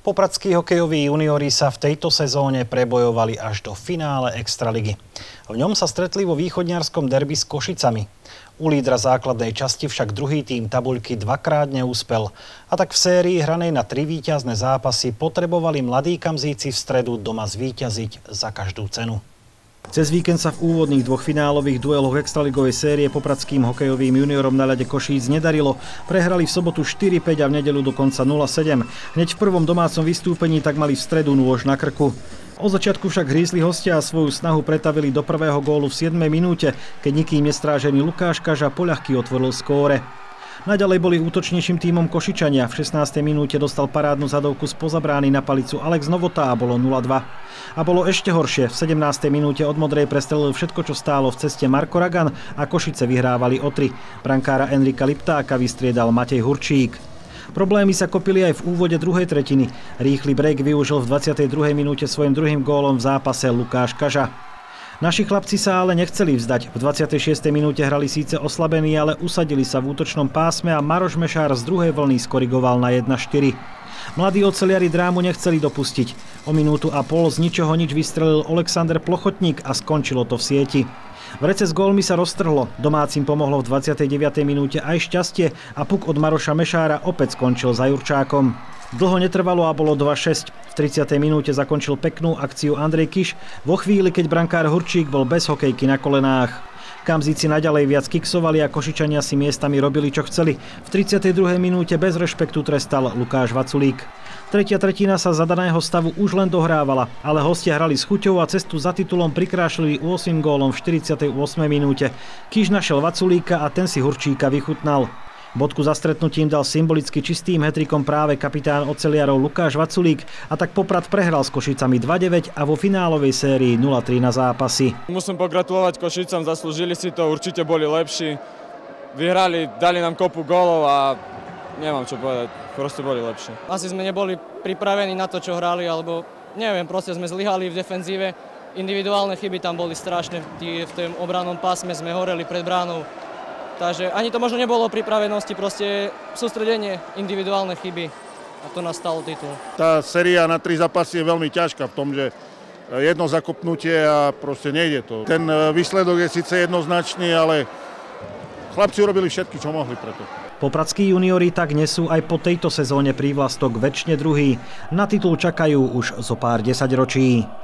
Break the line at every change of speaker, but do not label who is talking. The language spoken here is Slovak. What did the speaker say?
Popradskí hokejoví juniori sa v tejto sezóne prebojovali až do finále Extraligy. V ňom sa stretli vo východňarskom derby s Košicami. U lídra základnej časti však druhý tím tabuľky dvakrát neúspel. A tak v sérii hranej na 3 víťazné zápasy potrebovali mladí Kamzíci v stredu doma zvíťaziť za každú cenu. Cez víkend sa v úvodných 2 finálových dueloch extraligovej série popradským hokejovým juniorom na ľade Košíc nedarilo. Prehrali v sobotu 4-5 a v nedeľu dokonca 0-7. Hneď v prvom domácom vystúpení tak mali v stredu nôž na krku. Od začiatku však hrízli hostia a svoju snahu pretavili do prvého gólu v 7. minúte, keď nikým nestrážený Lukáš Kaža poľahky otvoril skóre. Naďalej boli útočnejším tímom Košičania. V 16. minúte dostal parádnu zadovku spoza brány na palicu Alex Novota a bolo 0-2. A bolo ešte horšie. V 17. minúte od modrej prestrelil všetko, čo stálo v ceste Marko Ragan a Košice vyhrávali o 3. Brankára Enrika Liptáka vystriedal Matej Hurčík. Problémy sa kopili aj v úvode druhej tretiny. Rýchly break využil v 22. minúte svojim druhým gólom v zápase Lukáš Kaža. Naši chlapci sa ale nechceli vzdať. V 26. minúte hrali síce oslabení, ale usadili sa v útočnom pásme a Maroš Mešár z druhej vlny skorigoval na 1-4. Mladí oceliari drámu nechceli dopustiť. O minútu a pol z ničoho nič vystrelil Alexander Plochotník a skončilo to v sieti. Vrece s gólmi sa roztrhlo. Domácim pomohlo v 29. minúte aj šťastie a puk od Maroša Mešára opäť skončil za Jurčákom. Dlho netrvalo a bolo 2-6. V 30. minúte zakončil peknú akciu Andrej Kiš vo chvíli, keď brankár Hurčík bol bez hokejky na kolenách. Kamzíci naďalej viac kiksovali a Košičania si miestami robili, čo chceli. V 32. minúte bez rešpektu trestal Lukáš Vaculík. Tretia tretina sa za daného stavu už len dohrávala, ale hostia hrali s chuťou a cestu za titulom prikrášlili 8 gólom v 48. minúte. Kiš našiel Vaculíka a ten si Hurčíka vychutnal. Bodku za stretnutím dal symbolicky čistým hetrikom práve kapitán oceliarov Lukáš Vaculík a tak Poprad prehral s Košicami 2-9 a vo finálovej sérii 0-3 na zápasy.
Musím pogratulovať Košicom, zaslúžili si to, určite boli lepší. Vyhrali, dali nám kopu gólov a nemám čo povedať, proste boli lepší.
Asi sme neboli pripravení na to, čo hrali, alebo neviem, proste sme zlyhali v defenzíve. Individuálne chyby tam boli strašné, v tom obrannom pásme sme horeli pred bránou. Takže ani to možno nebolo o pripravenosti, proste sústredenie, individuálne chyby a to nás stalo titul.
Tá séria na 3 zápasy je veľmi ťažká v tom, že jedno zakopnutie a proste nejde to. Ten výsledok je síce jednoznačný, ale chlapci urobili všetky, čo mohli preto.
Popradskí juniori tak nesú aj po tejto sezóne prívlastok večne druhý. Na titul čakajú už zo pár desaťročí.